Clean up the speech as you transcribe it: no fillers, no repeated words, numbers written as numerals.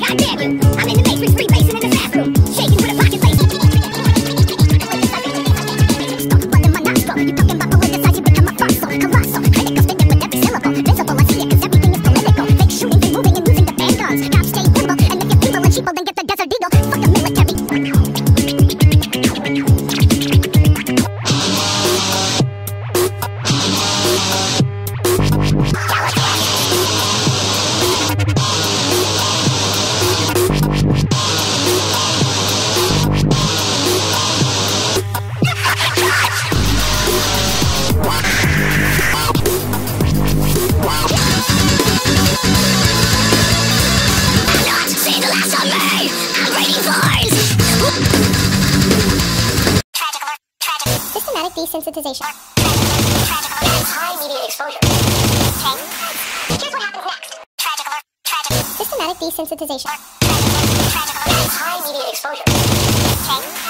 Goddamn you! I'm in the matrix, rebasing in the bathroom, shaking with a pocket lace. But in my nostril, you talking about politicize, you become a fossil, colossal, critical, spitting with every syllable. Visible, I see it 'cause everything is political. Fake shooting, they moving and using the band guns. Cops stay portable, and if you're people and sheeple, then get the Desert Eagle. Fuck the military. Systematic desensitization. High media exposure. Okay. Here's what happens next. Systematic desensitization. High media exposure. Okay.